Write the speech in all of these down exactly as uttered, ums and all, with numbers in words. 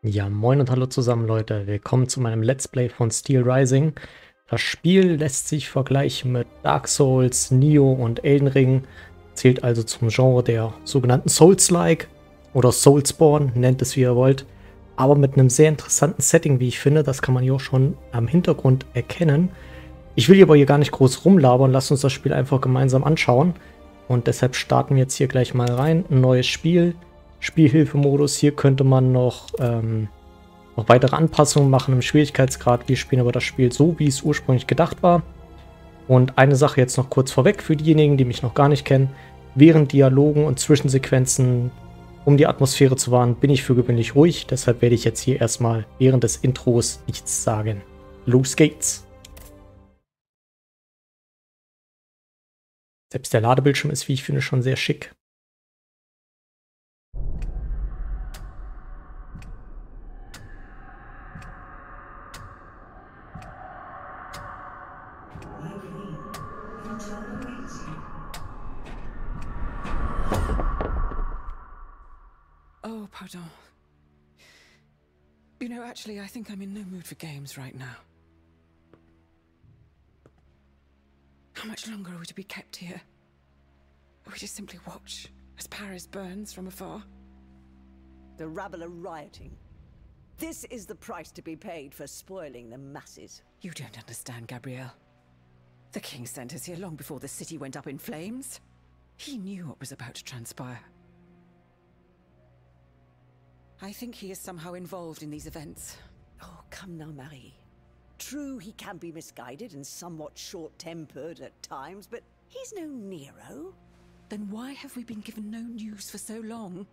Ja, moin und hallo zusammen, Leute. Willkommen zu meinem Let's Play von Steel Rising. Das Spiel lässt sich vergleichen mit Dark Souls, Nioh und Elden Ring. Zählt also zum Genre der sogenannten Souls-like oder Soulsborne, nennt es wie ihr wollt. Aber mit einem sehr interessanten Setting, wie ich finde. Das kann man hier auch schon am Hintergrund erkennen. Ich will hier aber hier gar nicht groß rumlabern. Lasst uns das Spiel einfach gemeinsam anschauen. Und deshalb starten wir jetzt hier gleich mal rein. Ein neues Spiel. Spielhilfemodus. Hier könnte man noch, ähm, noch weitere Anpassungen machen im Schwierigkeitsgrad. Wir spielen aber das Spiel so, wie es ursprünglich gedacht war. Und eine Sache jetzt noch kurz vorweg für diejenigen, die mich noch gar nicht kennen. Während Dialogen und Zwischensequenzen, um die Atmosphäre zu wahren, bin ich für gewöhnlich ruhig. Deshalb werde ich jetzt hier erstmal während des Intros nichts sagen. Los geht's! Selbst der Ladebildschirm ist, wie ich finde, schon sehr schick. Oh, pardon. You know, actually, I think I'm in no mood for games right now. How much longer are we to be kept here? Or we just simply watch as Paris burns from afar? The rabble are rioting. This is the price to be paid for spoiling the masses. You don't understand, Gabrielle. The king sent us here long before the city went up in flames. He knew what was about to transpire. I think he is somehow involved in these events. Oh, come now, Marie. True, he can be misguided and somewhat short-tempered at times, but he's no Nero. Then why have we been given no news for so long?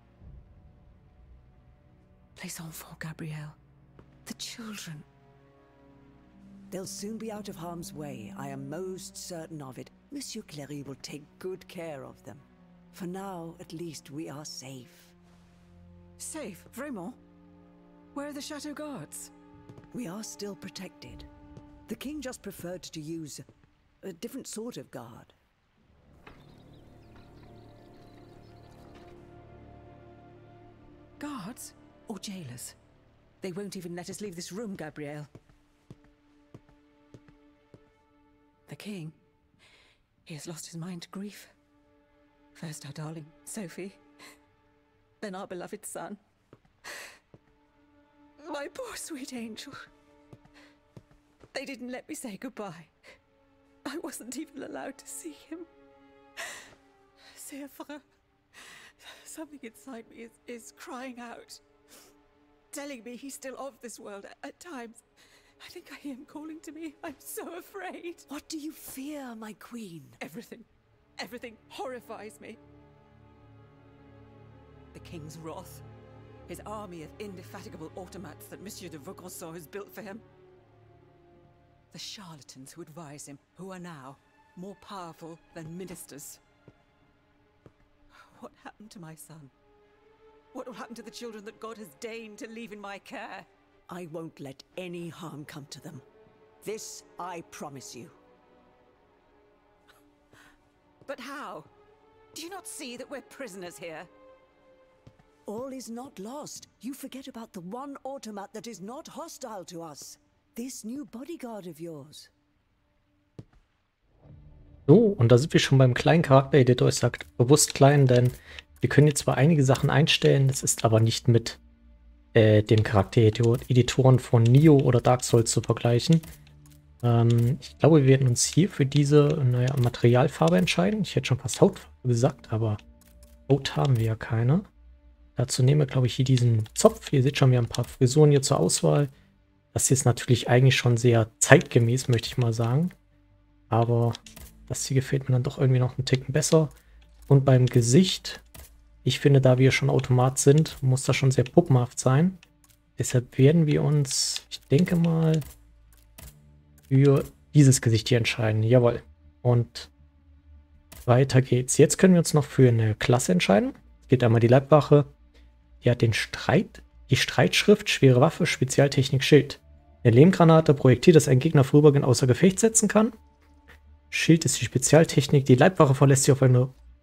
Les enfants, Gabrielle. The children. They'll soon be out of harm's way. I am most certain of it. Monsieur Cléry will take good care of them. For now, at least, we are safe. Safe, vraiment? Where are the Chateau guards? We are still protected. The king just preferred to use a different sort of guard. Guards? Or jailers? They won't even let us leave this room, Gabrielle. The king, he has lost his mind to grief. First our darling, Sophie. Then our beloved son. My poor sweet angel. They didn't let me say goodbye. I wasn't even allowed to see him. C'est vrai. Something inside me is, is crying out. Telling me he's still of this world at, at times. I think I hear him calling to me. I'm so afraid. What do you fear, my queen? Everything. Everything horrifies me. The king's wrath. His army of indefatigable automats that Monsieur de Vaucanson has built for him. The charlatans who advise him, who are now more powerful than ministers. What happened to my son? What will happen to the children that God has deigned to leave in my care? I won't let any harm come to them. This I promise you. But how? Do you not see that we're prisoners here? All is not lost. You forget about the one automat that is not hostile to us. This new bodyguard of yours. So, und da sind wir schon beim kleinen Charaktereditor. Ich sage bewusst klein, denn wir können jetzt zwar einige Sachen einstellen, das ist aber nicht mit äh, dem Charaktereditoren von Nioh oder Dark Souls zu vergleichen. Ähm, ich glaube, wir werden uns hier für diese naja, Materialfarbe entscheiden. Ich hätte schon fast Hautfarbe gesagt, aber Haut haben wir ja keine. Dazu nehmen wir, glaube ich, hier diesen Zopf. Ihr seht schon, wir haben ein paar Frisuren hier zur Auswahl. Das hier ist natürlich eigentlich schon sehr zeitgemäß, möchte ich mal sagen. Aber das hier gefällt mir dann doch irgendwie noch einen Ticken besser. Und beim Gesicht, ich finde, da wir schon Automat sind, muss das schon sehr puppenhaft sein. Deshalb werden wir uns, ich denke mal, für dieses Gesicht hier entscheiden. Jawohl. Und weiter geht's. Jetzt können wir uns noch für eine Klasse entscheiden. Es geht einmal die Leibwache. Die hat den Streit, die Streitschrift, schwere Waffe, Spezialtechnik, Schild. Eine Lehmgranate, Projektil, das einen Gegner vorübergehend außer Gefecht setzen kann. Schild ist die Spezialtechnik. Die Leibwache verlässt sich auf eine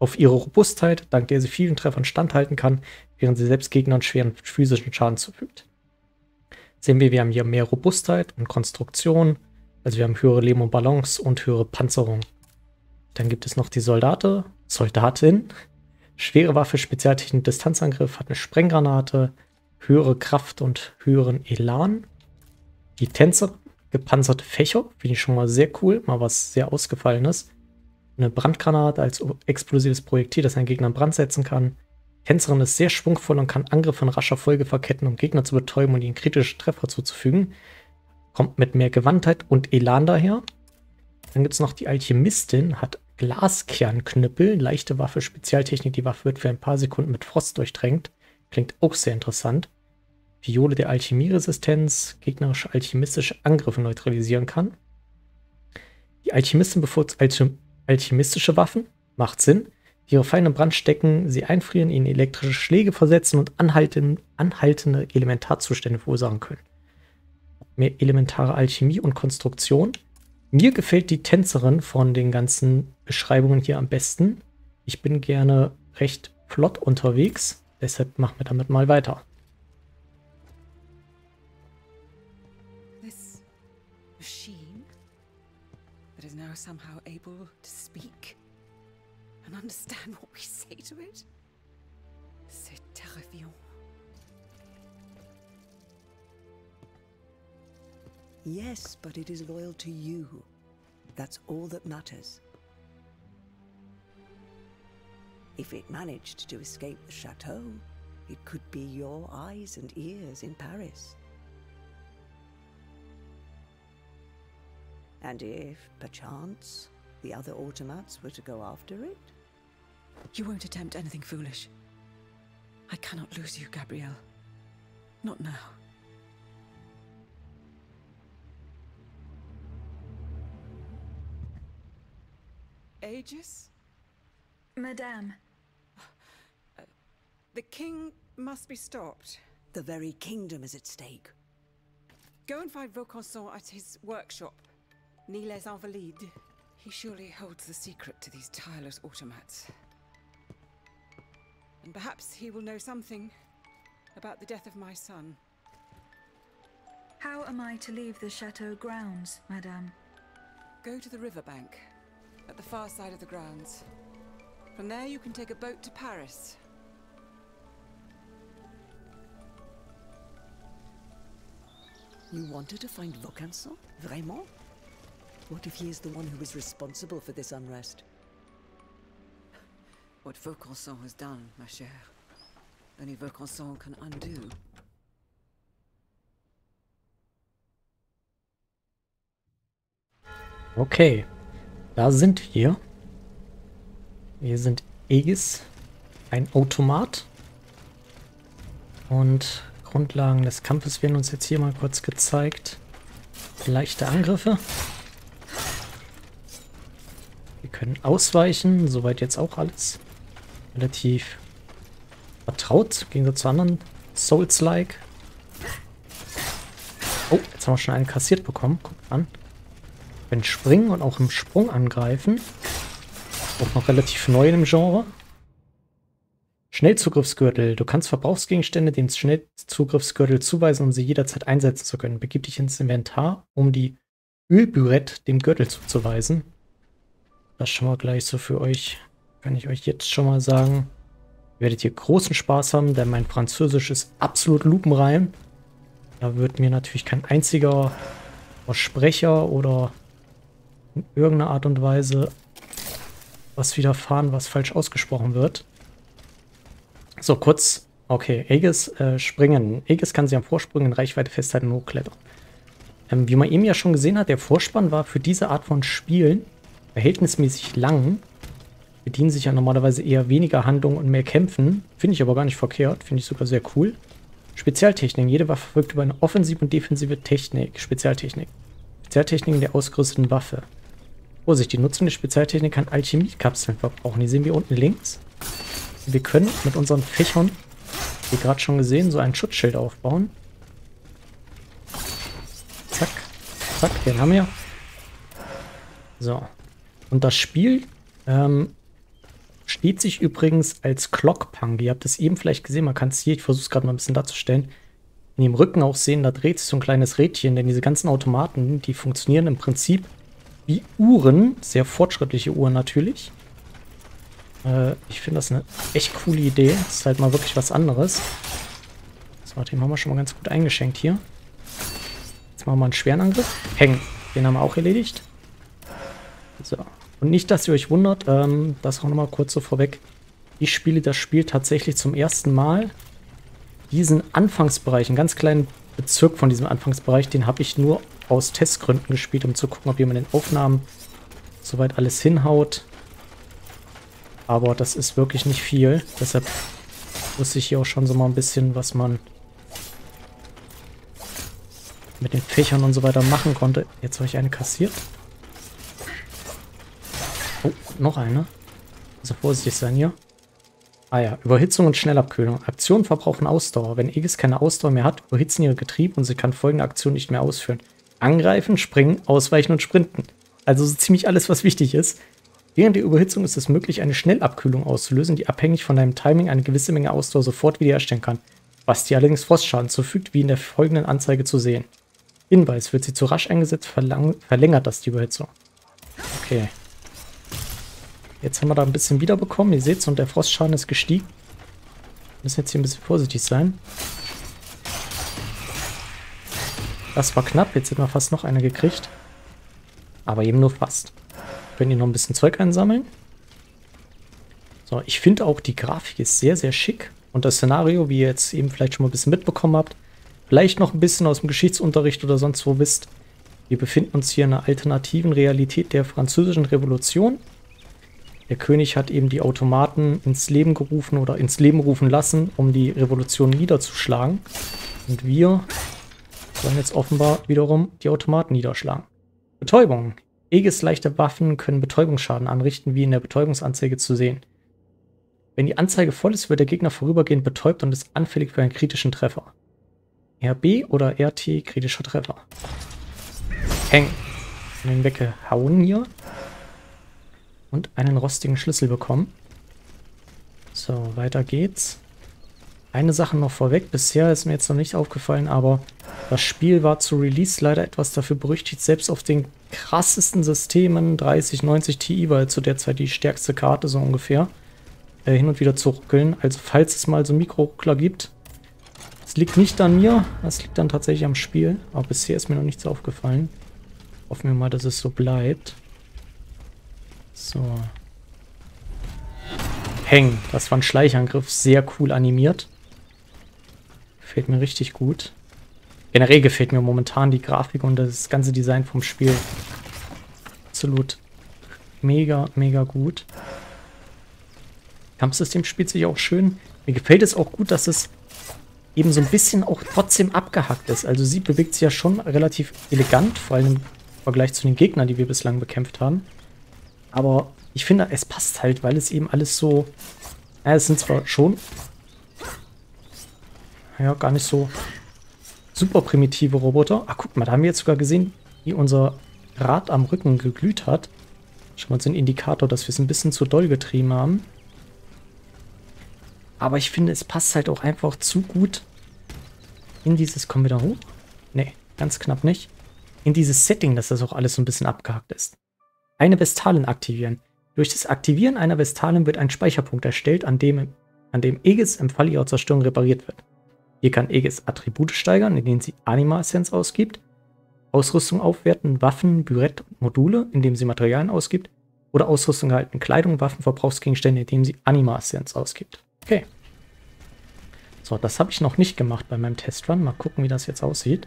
auf ihre Robustheit, dank der sie vielen Treffern standhalten kann, während sie selbst Gegnern schweren physischen Schaden zufügt. Sehen wir, wir haben hier mehr Robustheit und Konstruktion, also wir haben höhere Leben und Balance und höhere Panzerung. Dann gibt es noch die Soldate, Soldatin, schwere Waffe, Spezialtechnik, Distanzangriff, hat eine Sprenggranate, höhere Kraft und höheren Elan. Die Tänzer, gepanzerte Fächer, finde ich schon mal sehr cool, mal was sehr Ausgefallenes. Eine Brandgranate als explosives Projektil, das einen Gegner in Brand setzen kann. Tänzerin ist sehr schwungvoll und kann Angriffe in rascher Folge verketten, um Gegner zu betäuben und ihnen kritische Treffer zuzufügen. Kommt mit mehr Gewandtheit und Elan daher. Dann gibt es noch die Alchemistin, hat Glaskernknüppel, leichte Waffe, Spezialtechnik. Die Waffe wird für ein paar Sekunden mit Frost durchtränkt. Klingt auch sehr interessant. Viole der Alchemieresistenz, gegnerische alchemistische Angriffe neutralisieren kann. Die Alchemistin bevorzugt alchemistische Waffen, macht Sinn. Die ihre Feinde in Brand stecken, sie einfrieren, ihnen elektrische Schläge versetzen und anhalten, anhaltende Elementarzustände verursachen können. Mehr elementare Alchemie und Konstruktion. Mir gefällt die Tänzerin von den ganzen Beschreibungen hier am besten. Ich bin gerne recht flott unterwegs, deshalb machen wir damit mal weiter. This machine that is now somehow able to speak and understand what we say to it. C'est terrifiant. Yes, but it is loyal to you. That's all that matters. If it managed to escape the chateau, it could be your eyes and ears in Paris. And if, perchance, the other automats were to go after it? You won't attempt anything foolish. I cannot lose you, Gabrielle. Not now. Aegis? Madame. Uh, the king must be stopped. The very kingdom is at stake. Go and find Vaucanson at his workshop, near les Invalides. He surely holds the secret to these tireless automats. And perhaps he will know something about the death of my son. How am I to leave the chateau grounds, Madame? Go to the riverbank, at the far side of the grounds. From there you can take a boat to Paris. You wanted to find Vaucanson? Vraiment? What if he is the one who is responsible for this unrest? What Vaucanson has done, ma chère, only Vaucanson can undo. Okay, da sind wir. Wir sind Aegis, ein Automat. Und Grundlagen des Kampfes werden uns jetzt hier mal kurz gezeigt. Leichte Angriffe. Wir können ausweichen, soweit jetzt auch alles relativ vertraut, im Gegensatz zu anderen Souls-like. Oh, jetzt haben wir schon einen kassiert bekommen. Guckt an. Wir können springen und auch im Sprung angreifen. Auch noch relativ neu in dem Genre. Schnellzugriffsgürtel. Du kannst Verbrauchsgegenstände dem Schnellzugriffsgürtel zuweisen, um sie jederzeit einsetzen zu können. Begib dich ins Inventar, um die Ölbürette dem Gürtel zuzuweisen. Das schon mal gleich so für euch. Kann ich euch jetzt schon mal sagen. Ihr werdet hier großen Spaß haben, denn mein Französisch ist absolut lupenrein. Da wird mir natürlich kein einziger Versprecher oder in irgendeiner Art und Weise was widerfahren, was falsch ausgesprochen wird. So, kurz. Okay, Aegis äh, springen. Aegis kann sie am Vorsprung in Reichweite festhalten und hochklettern. Ähm, wie man eben ja schon gesehen hat, der Vorspann war für diese Art von Spielen verhältnismäßig lang. Bedienen sich ja normalerweise eher weniger Handlungen und mehr Kämpfen. Finde ich aber gar nicht verkehrt. Finde ich sogar sehr cool. Spezialtechniken. Jede Waffe verfügt über eine offensive und defensive Technik. Spezialtechnik. Spezialtechniken der ausgerüsteten Waffe. Vorsicht, die Nutzung der Spezialtechnik kann Alchemiekapseln verbrauchen. Die sehen wir unten links. Wir können mit unseren Fächern, wie gerade schon gesehen, so ein Schutzschild aufbauen. Zack, zack, den haben wir. So. Und das Spiel ähm, Steht sich übrigens als Clockpunk. Ihr habt es eben vielleicht gesehen, man kann es hier, ich versuche es gerade mal ein bisschen darzustellen, in dem Rücken auch sehen, da dreht sich so ein kleines Rädchen, denn diese ganzen Automaten, die funktionieren im Prinzip wie Uhren, sehr fortschrittliche Uhren natürlich. Äh, ich finde das eine echt coole Idee, das ist halt mal wirklich was anderes. So, den haben wir schon mal ganz gut eingeschenkt hier. Jetzt machen wir mal einen schweren Angriff. Hängen, den haben wir auch erledigt. So. Und nicht, dass ihr euch wundert, ähm, das auch nochmal kurz so vorweg. Ich spiele das Spiel tatsächlich zum ersten Mal. Diesen Anfangsbereich, einen ganz kleinen Bezirk von diesem Anfangsbereich, den habe ich nur aus Testgründen gespielt, um zu gucken, ob ihr mit den Aufnahmen soweit alles hinhaut. Aber das ist wirklich nicht viel. Deshalb wusste ich hier auch schon so mal ein bisschen, was man mit den Fächern und so weiter machen konnte. Jetzt habe ich eine kassiert. Oh, noch eine. Also vorsichtig sein hier. Ah ja, Überhitzung und Schnellabkühlung. Aktionen verbrauchen Ausdauer. Wenn Aegis keine Ausdauer mehr hat, überhitzen ihre Getriebe und sie kann folgende Aktion nicht mehr ausführen. Angreifen, springen, ausweichen und sprinten. Also so ziemlich alles, was wichtig ist. Während der Überhitzung ist es möglich, eine Schnellabkühlung auszulösen, die abhängig von deinem Timing eine gewisse Menge Ausdauer sofort wiederherstellen kann. Was dir allerdings Frostschaden zufügt, wie in der folgenden Anzeige zu sehen. Hinweis, wird sie zu rasch eingesetzt, verlängert das die Überhitzung. Okay. Jetzt haben wir da ein bisschen wiederbekommen. Ihr seht es, und der Frostschaden ist gestiegen. Wir müssen jetzt hier ein bisschen vorsichtig sein. Das war knapp. Jetzt hätten wir fast noch eine gekriegt. Aber eben nur fast. Können hier noch ein bisschen Zeug einsammeln. So, ich finde auch, die Grafik ist sehr, sehr schick. Und das Szenario, wie ihr jetzt eben vielleicht schon mal ein bisschen mitbekommen habt, vielleicht noch ein bisschen aus dem Geschichtsunterricht oder sonst wo wisst, wir befinden uns hier in einer alternativen Realität der Französischen Revolution. Der König hat eben die Automaten ins Leben gerufen oder ins Leben rufen lassen, um die Revolution niederzuschlagen. Und wir sollen jetzt offenbar wiederum die Automaten niederschlagen. Betäubung. Aegis leichte Waffen können Betäubungsschaden anrichten, wie in der Betäubungsanzeige zu sehen. Wenn die Anzeige voll ist, wird der Gegner vorübergehend betäubt und ist anfällig für einen kritischen Treffer. R B oder R T, kritischer Treffer. Hängen. Den weggehauen hier. Und einen rostigen Schlüssel bekommen. So, weiter geht's. Eine Sache noch vorweg. Bisher ist mir jetzt noch nicht aufgefallen, aber das Spiel war zu Release leider etwas dafür berüchtigt. Selbst auf den krassesten Systemen, dreißig neunzig Ti war zu der Zeit die stärkste Karte so ungefähr, äh, hin und wieder zu ruckeln. Also falls es mal so Mikroruckler gibt. Das liegt nicht an mir, das liegt dann tatsächlich am Spiel. Aber bisher ist mir noch nichts aufgefallen. Hoffen wir mal, dass es so bleibt. So. Hängen. Das war ein Schleichangriff. Sehr cool animiert. Gefällt mir richtig gut. Generell gefällt mir momentan die Grafik und das ganze Design vom Spiel. Absolut mega, mega gut. Kampfsystem spielt sich auch schön. Mir gefällt es auch gut, dass es eben so ein bisschen auch trotzdem abgehackt ist. Also sie bewegt sich ja schon relativ elegant, vor allem im Vergleich zu den Gegnern, die wir bislang bekämpft haben. Aber ich finde, es passt halt, weil es eben alles so... Ja, es sind zwar schon... Ja, gar nicht so super primitive Roboter. Ach, guck mal, da haben wir jetzt sogar gesehen, wie unser Rad am Rücken geglüht hat. Schon mal so ein Indikator, dass wir es ein bisschen zu doll getrieben haben. Aber ich finde, es passt halt auch einfach zu gut in dieses... Kommen wir da hoch? Nee, ganz knapp nicht. In dieses Setting, dass das auch alles so ein bisschen abgehackt ist. Eine Vestalin aktivieren. Durch das Aktivieren einer Vestalin wird ein Speicherpunkt erstellt, an dem, an dem Aegis im Fall ihrer Zerstörung repariert wird. Hier kann Aegis Attribute steigern, indem sie Anima-Essenz ausgibt, Ausrüstung aufwerten, Waffen, Burett und Module, indem sie Materialien ausgibt, oder Ausrüstung erhalten, Kleidung, Waffen, Verbrauchsgegenstände, indem sie Anima-Essenz ausgibt. Okay. So, das habe ich noch nicht gemacht bei meinem Testrun. Mal gucken, wie das jetzt aussieht.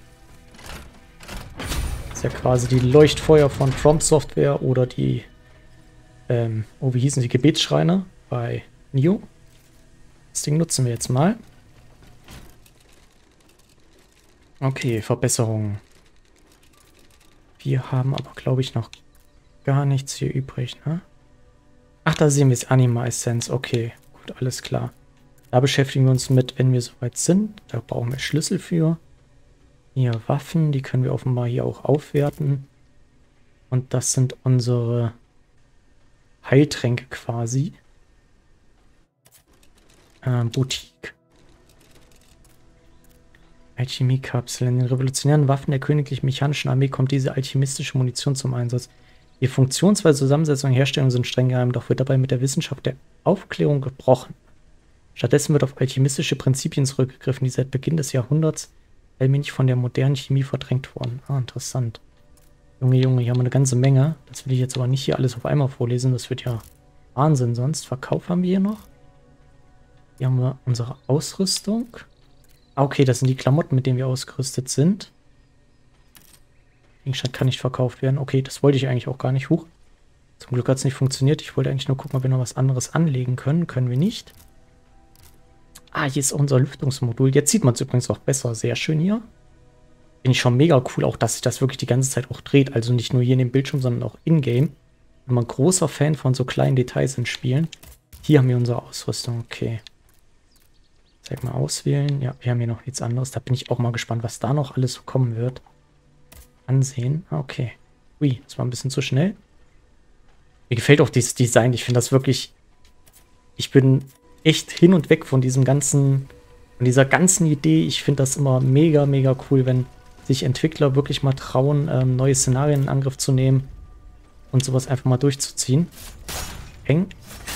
Das ist ja quasi die Leuchtfeuer von From Software oder die, ähm, oh, wie hießen die, Gebetsschreine bei Nioh. Das Ding nutzen wir jetzt mal. Okay, Verbesserungen. Wir haben aber, glaube ich, noch gar nichts hier übrig, ne? Ach, da sehen wir es, Anima-Essenz. Okay, gut, alles klar. Da beschäftigen wir uns mit, wenn wir soweit sind. Da brauchen wir Schlüssel für. Hier Waffen, die können wir offenbar hier auch aufwerten. Und das sind unsere Heiltränke quasi. Äh, Boutique. Alchemiekapsel. In den revolutionären Waffen der königlich mechanischen Armee kommt diese alchemistische Munition zum Einsatz. Die Funktionsweise, Zusammensetzung und Herstellung sind streng geheim, doch wird dabei mit der Wissenschaft der Aufklärung gebrochen. Stattdessen wird auf alchemistische Prinzipien zurückgegriffen, die seit Beginn des Jahrhunderts allmählich von der modernen Chemie verdrängt wurden. Ah, interessant. Junge, Junge, hier haben wir eine ganze Menge. Das will ich jetzt aber nicht hier alles auf einmal vorlesen, das wird ja Wahnsinn sonst. Verkauf haben wir hier noch. Hier haben wir unsere Ausrüstung. Ah, okay, das sind die Klamotten, mit denen wir ausgerüstet sind. Gegenstand kann nicht verkauft werden. Okay, das wollte ich eigentlich auch gar nicht. Huch. Zum Glück hat es nicht funktioniert. Ich wollte eigentlich nur gucken, ob wir noch was anderes anlegen können. Können wir nicht. Ah, hier ist auch unser Lüftungsmodul. Jetzt sieht man es übrigens auch besser. Sehr schön hier. Finde ich schon mega cool, auch dass sich das wirklich die ganze Zeit auch dreht. Also nicht nur hier in dem Bildschirm, sondern auch in-game. Bin mal ein großer Fan von so kleinen Details in Spielen. Hier haben wir unsere Ausrüstung. Okay. Zeig mal auswählen. Ja, wir haben hier noch nichts anderes. Da bin ich auch mal gespannt, was da noch alles so kommen wird. Ansehen. Ah, okay. Ui, das war ein bisschen zu schnell. Mir gefällt auch dieses Design. Ich finde das wirklich... Ich bin echt hin und weg von diesem ganzen... Von dieser ganzen Idee. Ich finde das immer mega, mega cool, wenn sich Entwickler wirklich mal trauen, ähm, neue Szenarien in Angriff zu nehmen und sowas einfach mal durchzuziehen. Eng.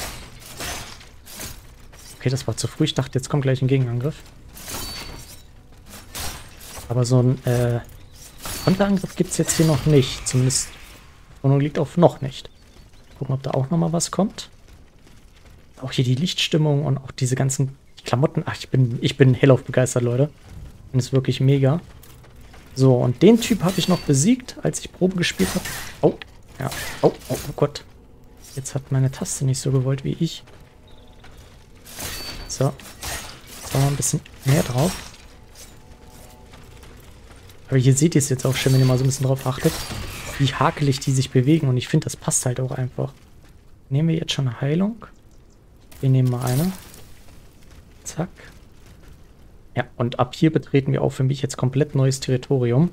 Okay, das war zu früh. Ich dachte, jetzt kommt gleich ein Gegenangriff. Aber so ein äh, Konterangriff gibt es jetzt hier noch nicht. Zumindest Wohnung liegt auf noch nicht. Gucken, ob da auch nochmal was kommt. Auch hier die Lichtstimmung und auch diese ganzen Klamotten. Ach, ich bin, ich bin hellauf begeistert, Leute. Und ist wirklich mega. So, und den Typ habe ich noch besiegt, als ich Probe gespielt habe. Oh, ja. Oh, oh, oh Gott. Jetzt hat meine Taste nicht so gewollt wie ich. So. Jetzt haben wir ein bisschen mehr drauf. Aber hier seht ihr es jetzt auch schön, wenn ihr mal so ein bisschen drauf achtet, wie hakelig die sich bewegen. Und ich finde, das passt halt auch einfach. Nehmen wir jetzt schon eine Heilung. Wir nehmen mal eine. Zack. Ja, und ab hier betreten wir auch für mich jetzt komplett neues Territorium.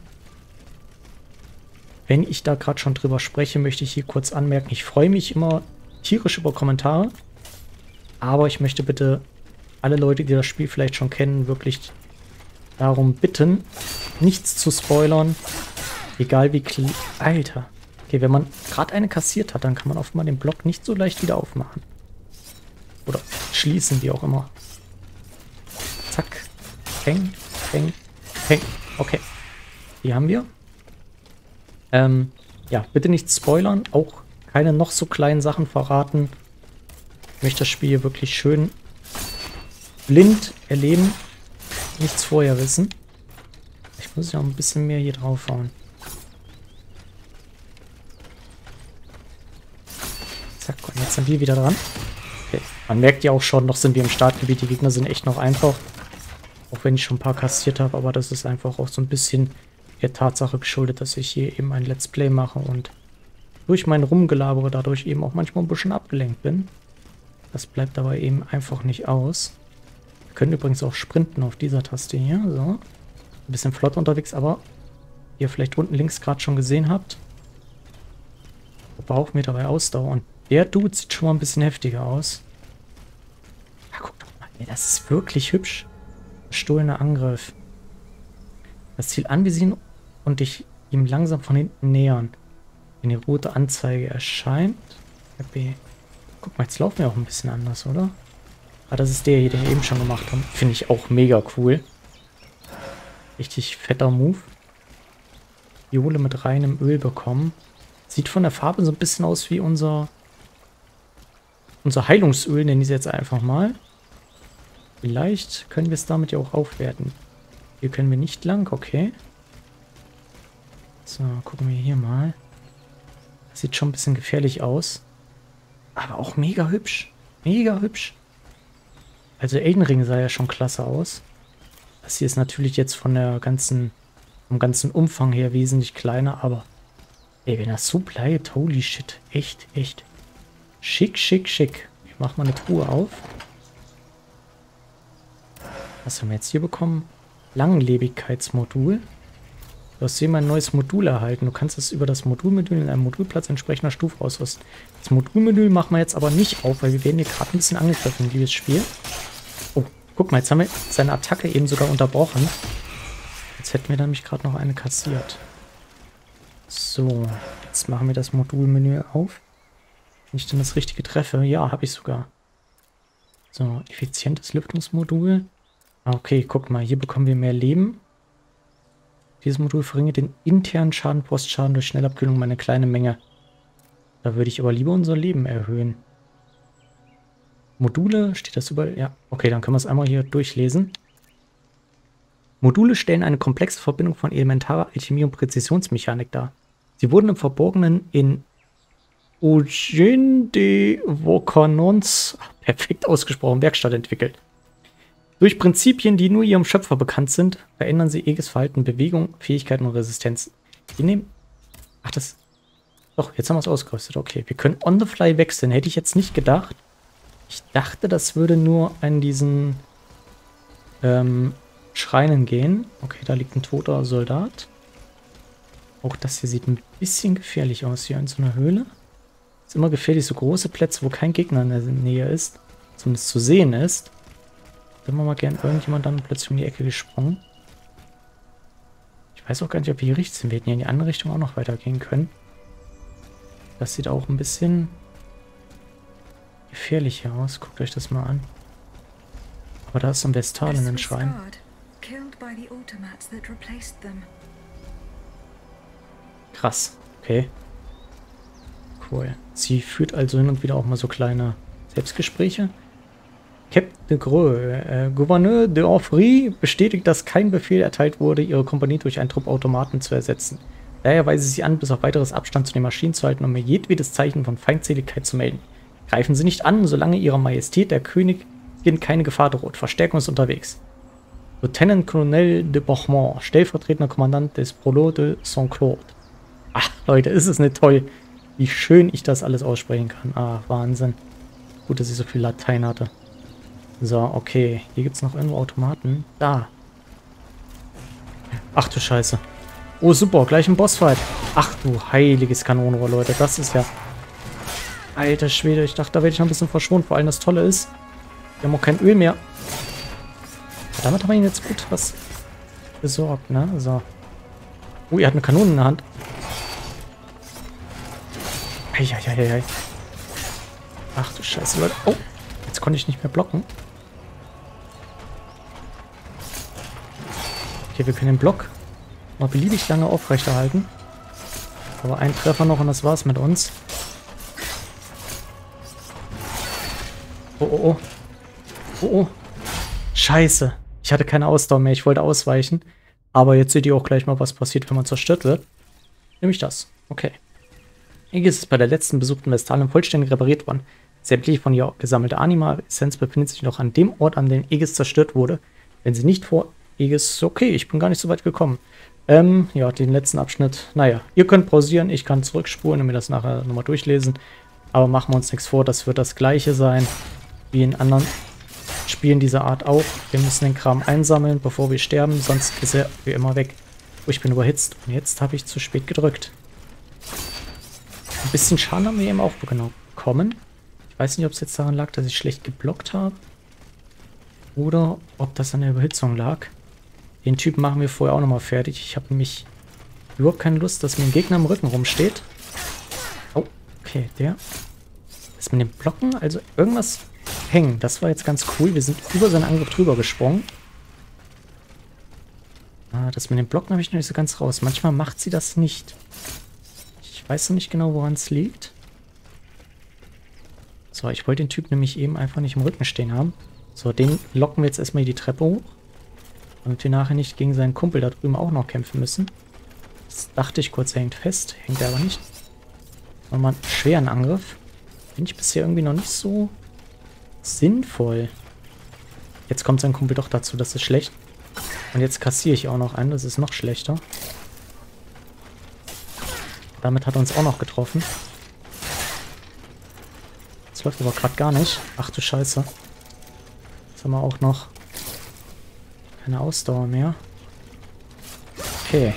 Wenn ich da gerade schon drüber spreche, möchte ich hier kurz anmerken, ich freue mich immer tierisch über Kommentare. Aber ich möchte bitte alle Leute, die das Spiel vielleicht schon kennen, wirklich darum bitten, nichts zu spoilern. Egal wie... Alter. Okay, wenn man gerade eine kassiert hat, dann kann man oft mal den Block nicht so leicht wieder aufmachen. Oder schließen, wie auch immer. Zack. Peng, peng, peng. Okay. Die haben wir. Ähm, ja, bitte nicht spoilern. Auch keine noch so kleinen Sachen verraten. Ich möchte das Spiel wirklich schön blind erleben. Nichts vorher wissen. Ich muss ja auch ein bisschen mehr hier draufhauen. Zack, und jetzt sind wir wieder dran. Okay. Man merkt ja auch schon, noch sind wir im Startgebiet. Die Gegner sind echt noch einfach. Auch wenn ich schon ein paar kassiert habe, aber das ist einfach auch so ein bisschen der Tatsache geschuldet, dass ich hier eben ein Let's Play mache und durch mein Rumgelabere dadurch eben auch manchmal ein bisschen abgelenkt bin. Das bleibt dabei eben einfach nicht aus. Wir können übrigens auch sprinten auf dieser Taste hier. So. Ein bisschen flott unterwegs, aber wie ihr vielleicht unten links gerade schon gesehen habt, brauchen wir dabei Ausdauer. Und der Dude sieht schon mal ein bisschen heftiger aus. Ja, guck doch mal, ey, das ist wirklich hübsch. Gestohlener Angriff. Das Ziel anvisieren und dich ihm langsam von hinten nähern. Wenn die rote Anzeige erscheint. B. Guck mal, jetzt laufen wir auch ein bisschen anders, oder? Ah, das ist der hier, den wir eben schon gemacht haben. Finde ich auch mega cool. Richtig fetter Move. Viole mit reinem Öl bekommen. Sieht von der Farbe so ein bisschen aus wie unser unser Heilungsöl, nenne ich es jetzt einfach mal. Vielleicht können wir es damit ja auch aufwerten. Hier können wir nicht lang, okay. So, gucken wir hier mal. Das sieht schon ein bisschen gefährlich aus. Aber auch mega hübsch. Mega hübsch. Also Elden Ring sah ja schon klasse aus. Das hier ist natürlich jetzt von der ganzen, vom ganzen Umfang her wesentlich kleiner, aber ey, wenn das so bleibt, holy shit. Echt, echt. Schick, schick, schick. Ich mach mal eine Truhe auf. Was haben wir jetzt hier bekommen? Langlebigkeitsmodul. Du hast hier mal ein neues Modul erhalten. Du kannst es über das Modulmenü in einem Modulplatz entsprechender Stufe ausrüsten. Das Modulmenü machen wir jetzt aber nicht auf, weil wir werden hier gerade ein bisschen angegriffen, liebes Spiel. Guck mal, jetzt haben wir seine Attacke eben sogar unterbrochen. Jetzt hätten wir nämlich gerade noch eine kassiert. So, jetzt machen wir das Modulmenü auf. Wenn ich denn das Richtige treffe. Ja, habe ich sogar. So, effizientes Lüftungsmodul. Okay, guck mal, hier bekommen wir mehr Leben. Dieses Modul verringert den internen Schaden, Postschaden durch Schnellabkühlung um eine kleine Menge. Da würde ich aber lieber unser Leben erhöhen. Module, steht das überall? Ja, okay, dann können wir es einmal hier durchlesen. Module stellen eine komplexe Verbindung von elementarer Alchemie und Präzisionsmechanik dar. Sie wurden im Verborgenen in Eugène de Vaucanons, perfekt ausgesprochen, Werkstatt entwickelt. Durch Prinzipien, die nur ihrem Schöpfer bekannt sind, verändern sie Aegis Verhalten, Bewegung, Fähigkeiten und Resistenz. Die nehmen... Ach, das... Doch, jetzt haben wir es ausgerüstet. Okay, wir können on the fly wechseln. Hätte ich jetzt nicht gedacht. Ich dachte, das würde nur an diesen ähm, Schreinen gehen. Okay, da liegt ein toter Soldat. Auch das hier sieht ein bisschen gefährlich aus, hier in so einer Höhle. Ist immer gefährlich, so große Plätze, wo kein Gegner in der Nähe ist. Zumindest zu sehen ist. Da haben wir mal gern irgendjemand dann plötzlich um die Ecke gesprungen. Ich weiß auch gar nicht, ob wir hier richtig sind. Wir hätten ja in die andere Richtung auch noch weitergehen können. Das sieht auch ein bisschen gefährlicher aus. Guckt euch das mal an. Aber da ist am Vestalen ein Schrein. Krass. Okay. Cool. Sie führt also hin und wieder auch mal so kleine Selbstgespräche. Captain de Greux, äh, Gouverneur de Orfry bestätigt, dass kein Befehl erteilt wurde, ihre Kompanie durch einen Trupp Automaten zu ersetzen. Daher weise sie an, bis auf weiteres Abstand zu den Maschinen zu halten, um mir jedwedes Zeichen von Feindseligkeit zu melden. Greifen Sie nicht an, solange Ihrer Majestät der Königin keine Gefahr droht. Verstärkung ist unterwegs. Lieutenant Colonel de Bochemont, stellvertretender Kommandant des Prolo de Saint-Claude. Ach, Leute, ist es nicht toll, wie schön ich das alles aussprechen kann. Ah, Wahnsinn. Gut, dass ich so viel Latein hatte. So, okay. Hier gibt es noch irgendwo Automaten. Da. Ach du Scheiße. Oh, super. Gleich ein Bossfight. Ach du heiliges Kanonenrohr, Leute. Das ist ja... Alter Schwede. Ich dachte, da werde ich noch ein bisschen verschont. Vor allem das Tolle ist, wir haben auch kein Öl mehr. Damit haben wir ihn jetzt gut was besorgt, ne? So. Oh, er hat eine Kanone in der Hand. Eieieiei. Ach du Scheiße, Leute. Oh, jetzt konnte ich nicht mehr blocken. Okay, wir können den Block mal beliebig lange aufrechterhalten. Aber ein Treffer noch und das war's mit uns. Oh, oh, oh. Oh, oh. Scheiße. Ich hatte keine Ausdauer mehr. Ich wollte ausweichen. Aber jetzt seht ihr auch gleich mal, was passiert, wenn man zerstört wird. Nämlich das. Okay. Aegis ist bei der letzten besuchten Vestalen vollständig repariert worden. Sämtliche von ihr gesammelte Anima-Essenz befindet sich noch an dem Ort, an dem Aegis zerstört wurde. Wenn sie nicht vor Aegis... Okay, ich bin gar nicht so weit gekommen. Ähm, ja, den letzten Abschnitt. Naja, ihr könnt pausieren, ich kann zurückspulen und mir das nachher nochmal durchlesen. Aber machen wir uns nichts vor, das wird das gleiche sein wie in anderen Spielen dieser Art auch. Wir müssen den Kram einsammeln, bevor wir sterben, sonst ist er wie immer weg. Oh, ich bin überhitzt. Und jetzt habe ich zu spät gedrückt. Ein bisschen Schaden haben wir eben auch bekommen. Ich weiß nicht, ob es jetzt daran lag, dass ich schlecht geblockt habe. Oder ob das an der Überhitzung lag. Den Typen machen wir vorher auch nochmal fertig. Ich habe nämlich überhaupt keine Lust, dass mir ein Gegner im Rücken rumsteht. Oh, okay, der. Das mit dem Blocken, also irgendwas hängen. Das war jetzt ganz cool. Wir sind über seinen Angriff drüber gesprungen. Ah, das mit dem Blocken habe ich noch nicht so ganz raus. Manchmal macht sie das nicht. Ich weiß noch nicht genau, woran es liegt. So, ich wollte den Typ nämlich eben einfach nicht im Rücken stehen haben. So, den locken wir jetzt erstmal die Treppe hoch. Damit wir nachher nicht gegen seinen Kumpel da drüben auch noch kämpfen müssen. Das dachte ich kurz, er hängt fest. Hängt er aber nicht. Nochmal einen schweren Angriff. Finde ich bisher irgendwie noch nicht so sinnvoll. Jetzt kommt sein Kumpel doch dazu, das ist schlecht. Und jetzt kassiere ich auch noch einen, das ist noch schlechter. Damit hat er uns auch noch getroffen. Das läuft aber gerade gar nicht. Ach du Scheiße. Jetzt haben wir auch noch keine Ausdauer mehr. Okay.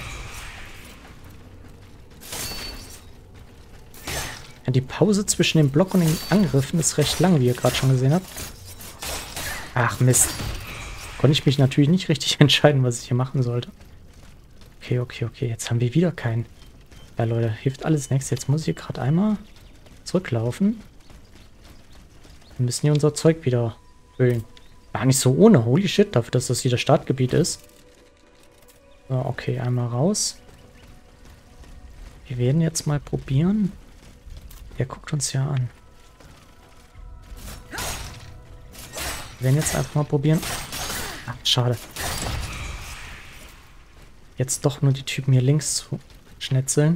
Ja, die Pause zwischen dem Block und den Angriffen ist recht lang, wie ihr gerade schon gesehen habt. Ach Mist. konnte ich mich natürlich nicht richtig entscheiden, was ich hier machen sollte. Okay, okay, okay. Jetzt haben wir wieder keinen. Ja, Leute, hilft alles nichts. Jetzt muss ich hier gerade einmal zurücklaufen. Wir müssen hier unser Zeug wieder füllen. Gar nicht so ohne. Holy shit, dafür, dass das hier das Startgebiet ist. So, okay, einmal raus. Wir werden jetzt mal probieren. Der guckt uns ja an. Wir werden jetzt einfach mal probieren. Ach, schade. Jetzt doch nur die Typen hier links zu schnetzeln.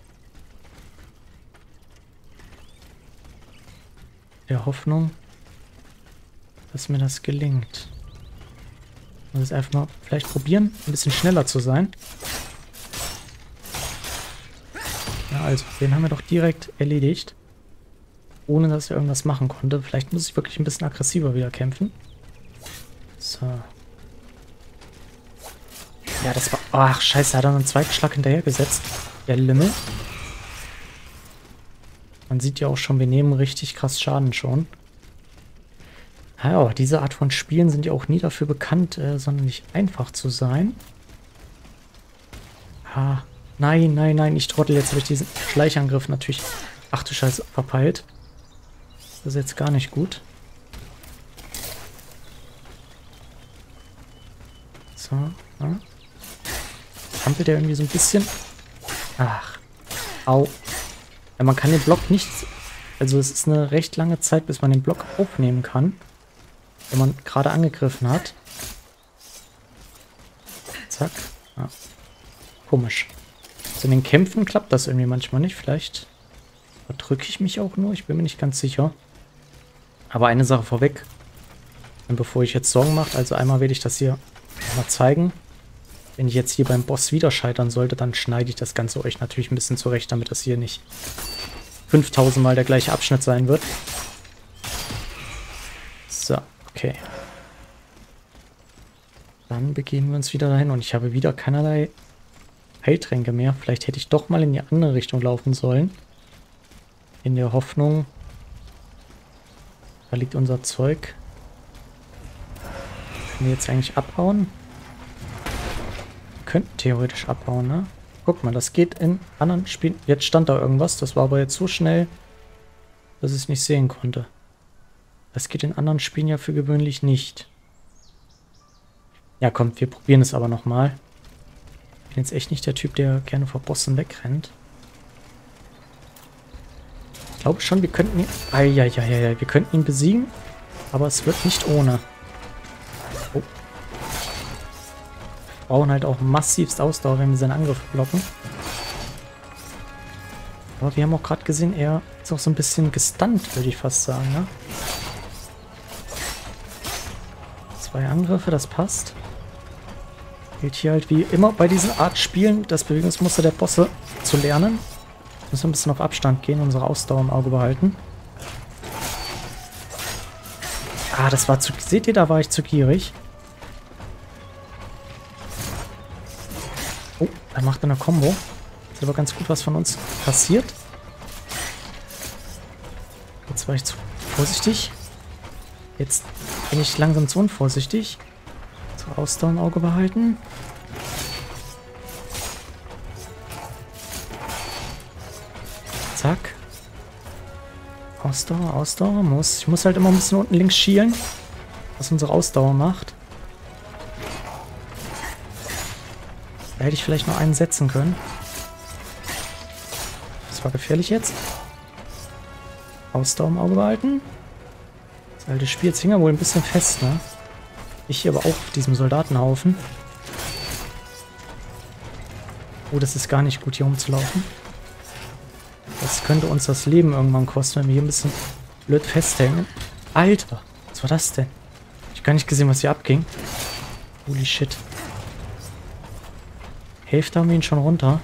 Der Hoffnung, dass mir das gelingt. Ich muss es einfach mal vielleicht probieren, ein bisschen schneller zu sein. Ja, also, den haben wir doch direkt erledigt. Ohne, dass er irgendwas machen konnte. Vielleicht muss ich wirklich ein bisschen aggressiver wieder kämpfen. So. Ja, das war... Ach, scheiße, hat er einen zweiten Schlag hinterhergesetzt. Der Lümmel. Man sieht ja auch schon, wir nehmen richtig krass Schaden schon. Ja, aber diese Art von Spielen sind ja auch nie dafür bekannt, äh, sondern nicht einfach zu sein. Ah, nein, nein, nein, ich trottel. Jetzt habe ich diesen Schleichangriff natürlich... Ach du Scheiße, verpeilt. Das ist jetzt gar nicht gut. So, ja. Trampelt der irgendwie so ein bisschen. Ach. Au. Ja, man kann den Block nicht... Also es ist eine recht lange Zeit, bis man den Block aufnehmen kann. Wenn man gerade angegriffen hat. Zack. Ja. Komisch. Also in den Kämpfen klappt das irgendwie manchmal nicht. Vielleicht verdrücke ich mich auch nur. Ich bin mir nicht ganz sicher. Aber eine Sache vorweg. Und bevor ich jetzt Sorgen mache, also einmal werde ich das hier mal zeigen. Wenn ich jetzt hier beim Boss wieder scheitern sollte, dann schneide ich das Ganze euch natürlich ein bisschen zurecht, damit das hier nicht fünftausend Mal der gleiche Abschnitt sein wird. So, okay. Dann begeben wir uns wieder dahin und ich habe wieder keinerlei Heiltränke mehr. Vielleicht hätte ich doch mal in die andere Richtung laufen sollen. In der Hoffnung, da liegt unser Zeug. Können wir jetzt eigentlich abhauen? Wir könnten theoretisch abhauen, ne? Guck mal, das geht in anderen Spielen. Jetzt stand da irgendwas, das war aber jetzt so schnell, dass ich es nicht sehen konnte. Das geht in anderen Spielen ja für gewöhnlich nicht. Ja, kommt, wir probieren es aber nochmal. Ich bin jetzt echt nicht der Typ, der gerne vor Bossen wegrennt. Ich glaube schon, wir könnten ihn... Eieieiei, wir könnten ihn besiegen, aber es wird nicht ohne. Oh. Wir brauchen halt auch massivst Ausdauer, wenn wir seine Angriffe blocken. Aber wir haben auch gerade gesehen, er ist auch so ein bisschen gestunt, würde ich fast sagen, ne? Zwei Angriffe, das passt. Gilt hier halt wie immer bei diesen Art Spielen, das Bewegungsmuster der Bosse zu lernen. Müssen wir ein bisschen auf Abstand gehen, unsere Ausdauer im Auge behalten. Ah, das war zu... Seht ihr, da war ich zu gierig. Oh, er macht eine Combo. Ist aber ganz gut, was von uns passiert. Jetzt war ich zu vorsichtig. Jetzt bin ich langsam zu unvorsichtig. So, Ausdauer im Auge behalten. Zack. Ausdauer, Ausdauer. Muss. Ich muss halt immer ein bisschen unten links schielen, was unsere Ausdauer macht. Da hätte ich vielleicht noch einen setzen können. Das war gefährlich jetzt. Ausdauer im Auge behalten. Das alte Spiel, jetzt hing er wohl ein bisschen fest, ne? Ich hier aber auch auf diesem Soldatenhaufen. Oh, das ist gar nicht gut, hier rumzulaufen. Das könnte uns das Leben irgendwann kosten, wenn wir hier ein bisschen blöd festhängen. Alter, was war das denn? Ich habe gar nicht gesehen, was hier abging. Holy shit. Hälfte haben wir ihn schon runter.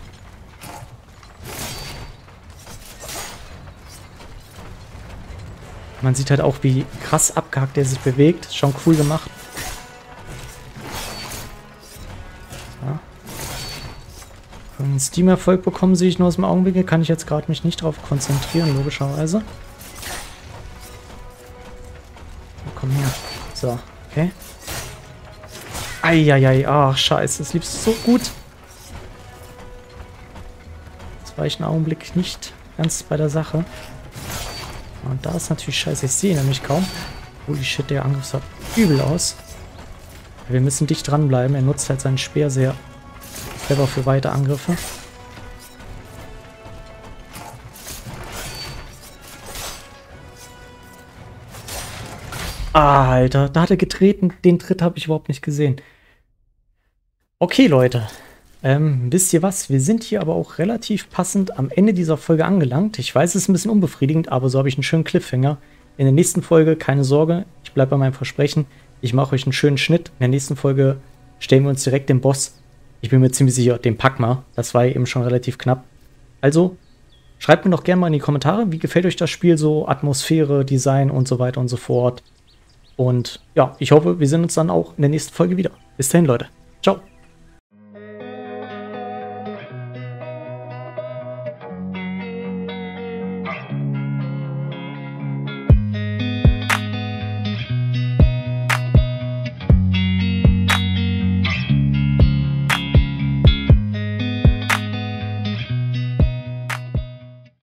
Man sieht halt auch, wie krass abgehackt er sich bewegt. Schon cool gemacht. So. Einen Steam-Erfolg bekommen sehe ich nur aus dem Augenwinkel. Kann ich jetzt gerade mich nicht drauf konzentrieren, logischerweise. Komm her. So, okay. Eieiei, ach scheiße, das lief so gut. Jetzt war ich einen Augenblick nicht ganz bei der Sache. Und da ist natürlich scheiße, ich sehe ihn nämlich kaum. Holy shit, der Angriff sah übel aus. Wir müssen dicht dranbleiben, er nutzt halt seinen Speer sehr clever für weitere Angriffe. Ah, Alter, da hat er getreten. Den Tritt habe ich überhaupt nicht gesehen. Okay, Leute. Ähm, wisst ihr was? Wir sind hier aber auch relativ passend am Ende dieser Folge angelangt. Ich weiß, es ist ein bisschen unbefriedigend, aber so habe ich einen schönen Cliffhanger. In der nächsten Folge, keine Sorge, ich bleibe bei meinem Versprechen. Ich mache euch einen schönen Schnitt. In der nächsten Folge stellen wir uns direkt den Boss. Ich bin mir ziemlich sicher, den packen wir. Das war eben schon relativ knapp. Also, schreibt mir doch gerne mal in die Kommentare, wie gefällt euch das Spiel so? Atmosphäre, Design und so weiter und so fort. Und ja, ich hoffe, wir sehen uns dann auch in der nächsten Folge wieder. Bis dahin, Leute. Ciao.